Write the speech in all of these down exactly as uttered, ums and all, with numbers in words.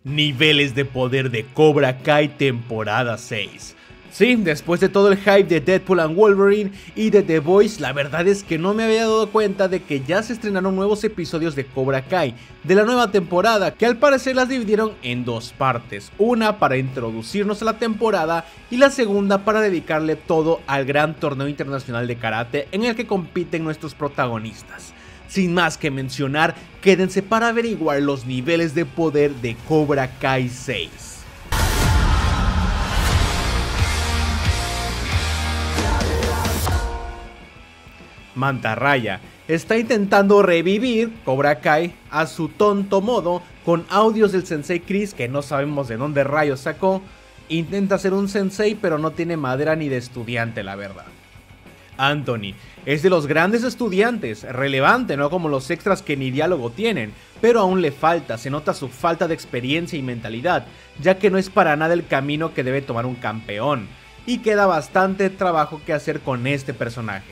Niveles de poder de Cobra Kai temporada seis. Sí, después de todo el hype de Deadpool and Wolverine y de The Boys, la verdad es que no me había dado cuenta de que ya se estrenaron nuevos episodios de Cobra Kai de la nueva temporada, que al parecer las dividieron en dos partes, una para introducirnos a la temporada y la segunda para dedicarle todo al gran torneo internacional de karate en el que compiten nuestros protagonistas. Sin más que mencionar, quédense para averiguar los niveles de poder de Cobra Kai seis. Mantarraya está intentando revivir Cobra Kai a su tonto modo con audios del Sensei Chris que no sabemos de dónde rayos sacó. Intenta ser un sensei pero no tiene madera ni de estudiante, la verdad. Anthony es de los grandes estudiantes, relevante, no como los extras que ni diálogo tienen, pero aún le falta, se nota su falta de experiencia y mentalidad, ya que no es para nada el camino que debe tomar un campeón, y queda bastante trabajo que hacer con este personaje.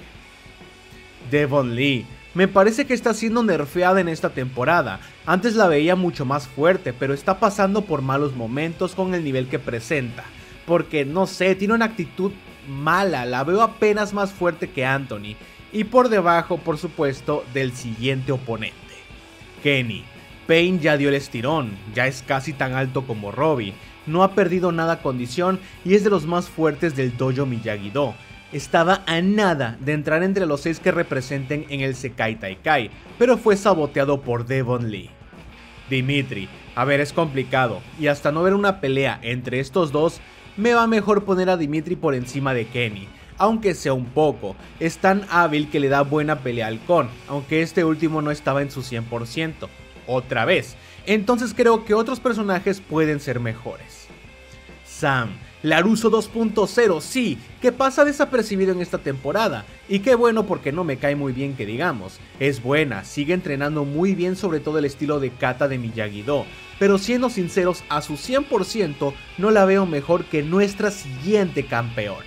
Devon Lee, me parece que está siendo nerfeada en esta temporada. Antes la veía mucho más fuerte, pero está pasando por malos momentos con el nivel que presenta, porque no sé, tiene una actitud mala, la veo apenas más fuerte que Anthony, y por debajo, por supuesto, del siguiente oponente. Kenny, Pain ya dio el estirón, ya es casi tan alto como Robbie, no ha perdido nada condición y es de los más fuertes del dojo Miyagi-Do. Estaba a nada de entrar entre los seis que representen en el Sekai Taikai, pero fue saboteado por Devon Lee. Dimitri, a ver, es complicado, y hasta no ver una pelea entre estos dos, me va mejor poner a Dimitri por encima de Kenny, aunque sea un poco. Es tan hábil que le da buena pelea al Kon, aunque este último no estaba en su cien por ciento, otra vez, entonces creo que otros personajes pueden ser mejores. Sam, Laruso dos punto cero, sí, que pasa desapercibido en esta temporada, y qué bueno porque no me cae muy bien que digamos. Es buena, sigue entrenando muy bien sobre todo el estilo de kata de Miyagi-Do, pero siendo sinceros, a su cien por ciento no la veo mejor que nuestra siguiente campeona.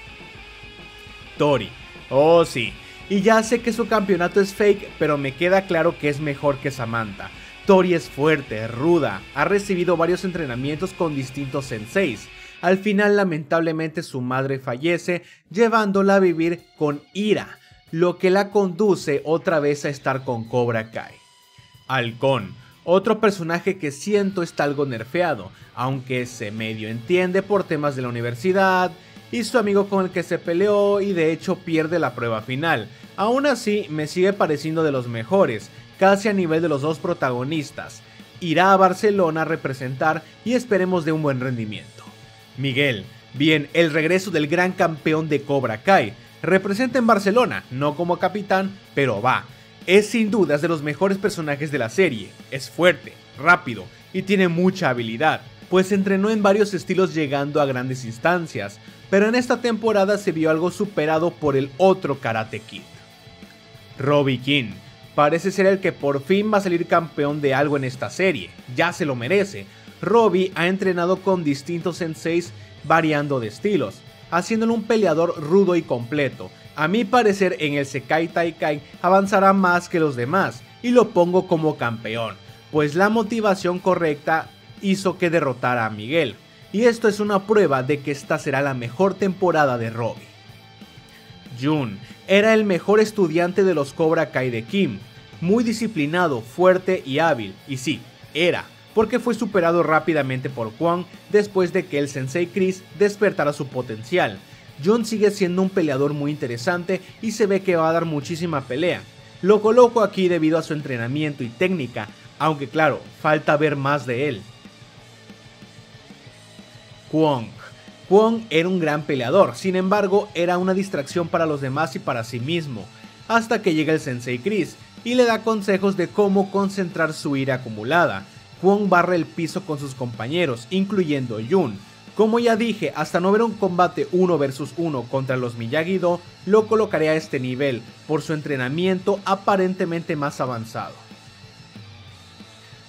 Tori, oh sí, y ya sé que su campeonato es fake, pero me queda claro que es mejor que Samantha. Tori es fuerte, ruda, ha recibido varios entrenamientos con distintos senseis. Al final, lamentablemente, su madre fallece, llevándola a vivir con ira, lo que la conduce otra vez a estar con Cobra Kai. Halcón, otro personaje que siento está algo nerfeado, aunque se medio entiende por temas de la universidad y su amigo con el que se peleó y de hecho pierde la prueba final. Aún así, me sigue pareciendo de los mejores, casi a nivel de los dos protagonistas. Irá a Barcelona a representar y esperemos de un buen rendimiento. Miguel, bien, el regreso del gran campeón de Cobra Kai, representa en Barcelona, no como capitán, pero va, es sin dudas de los mejores personajes de la serie, es fuerte, rápido y tiene mucha habilidad, pues entrenó en varios estilos llegando a grandes instancias, pero en esta temporada se vio algo superado por el otro Karate Kid. Robbie King, parece ser el que por fin va a salir campeón de algo en esta serie, ya se lo merece. Robbie ha entrenado con distintos senseis variando de estilos, haciéndolo un peleador rudo y completo. A mi parecer en el Sekai Taikai avanzará más que los demás y lo pongo como campeón, pues la motivación correcta hizo que derrotara a Miguel, y esto es una prueba de que esta será la mejor temporada de Robbie. Jun era el mejor estudiante de los Cobra Kai de Kim, muy disciplinado, fuerte y hábil, y sí, era, porque fue superado rápidamente por Kwon después de que el Sensei Chris despertara su potencial. Jun sigue siendo un peleador muy interesante y se ve que va a dar muchísima pelea. Lo coloco aquí debido a su entrenamiento y técnica, aunque claro, falta ver más de él. Kwon. Kwon era un gran peleador, sin embargo era una distracción para los demás y para sí mismo, hasta que llega el Sensei Chris y le da consejos de cómo concentrar su ira acumulada. Kwon barre el piso con sus compañeros, incluyendo Jun. Como ya dije, hasta no ver un combate uno versus uno contra los Miyagi-Do, lo colocaré a este nivel, por su entrenamiento aparentemente más avanzado.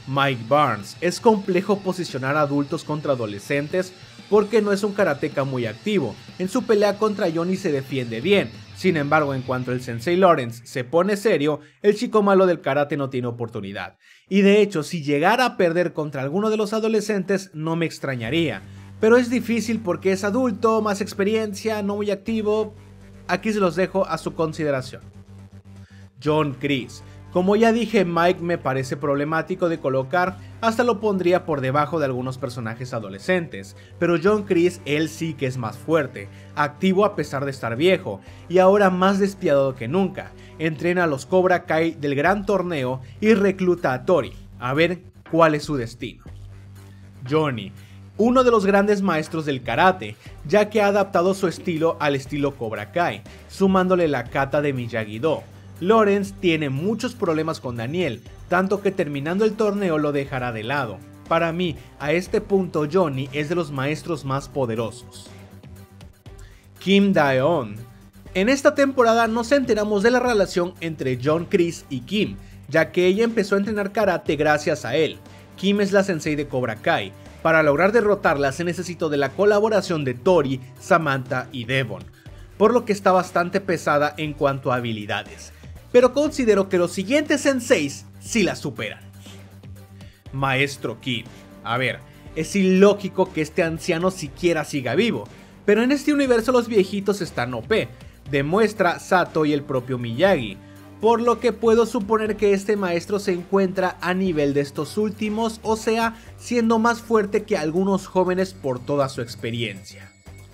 Mike Barnes. Es complejo posicionar a adultos contra adolescentes porque no es un karateka muy activo. En su pelea contra Johnny se defiende bien. Sin embargo, en cuanto el sensei Lawrence se pone serio, el chico malo del karate no tiene oportunidad. Y de hecho, si llegara a perder contra alguno de los adolescentes, no me extrañaría. Pero es difícil porque es adulto, más experiencia, no muy activo. Aquí se los dejo a su consideración. John Kreese. Como ya dije, Mike me parece problemático de colocar, hasta lo pondría por debajo de algunos personajes adolescentes, pero John Kreese él sí que es más fuerte, activo a pesar de estar viejo, y ahora más despiadado que nunca. Entrena a los Cobra Kai del gran torneo y recluta a Tori, a ver cuál es su destino. Johnny. Uno de los grandes maestros del karate, ya que ha adaptado su estilo al estilo Cobra Kai, sumándole la kata de Miyagi-Do. Lawrence tiene muchos problemas con Daniel, tanto que terminando el torneo lo dejará de lado. Para mí, a este punto Johnny es de los maestros más poderosos. Kim Dae-on. En esta temporada nos enteramos de la relación entre John Kreese y Kim, ya que ella empezó a entrenar karate gracias a él. Kim es la sensei de Cobra Kai. Para lograr derrotarla se necesitó de la colaboración de Tori, Samantha y Devon, por lo que está bastante pesada en cuanto a habilidades. Pero considero que los siguientes senseis sí la superan. Maestro Kim. A ver, es ilógico que este anciano siquiera siga vivo, pero en este universo los viejitos están O P, demuestra Sato y el propio Miyagi, por lo que puedo suponer que este maestro se encuentra a nivel de estos últimos, o sea, siendo más fuerte que algunos jóvenes por toda su experiencia.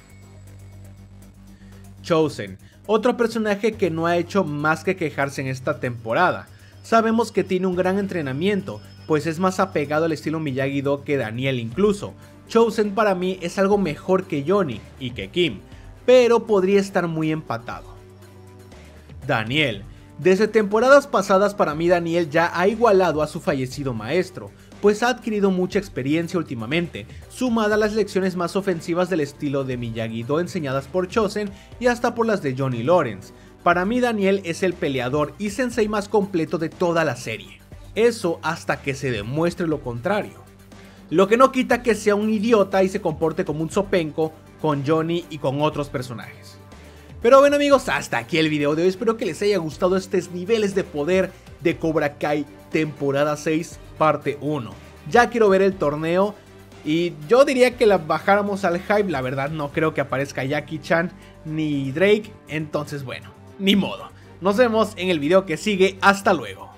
Chozen. Otro personaje que no ha hecho más que quejarse en esta temporada. Sabemos que tiene un gran entrenamiento, pues es más apegado al estilo Miyagi-Do que Daniel incluso. Chozen para mí es algo mejor que Johnny y que Kim, pero podría estar muy empatado. Daniel. Desde temporadas pasadas para mí Daniel ya ha igualado a su fallecido maestro, pues ha adquirido mucha experiencia últimamente, sumada a las lecciones más ofensivas del estilo de Miyagi-Do enseñadas por Chozen y hasta por las de Johnny Lawrence. Para mí Daniel es el peleador y sensei más completo de toda la serie. Eso hasta que se demuestre lo contrario. Lo que no quita que sea un idiota y se comporte como un zopenco con Johnny y con otros personajes. Pero bueno amigos, hasta aquí el video de hoy, espero que les haya gustado estos niveles de poder de Cobra Kai temporada seis parte uno. Ya quiero ver el torneo y yo diría que la bajáramos al hype, la verdad no creo que aparezca Jackie Chan ni Drake, entonces bueno, ni modo. Nos vemos en el video que sigue, hasta luego.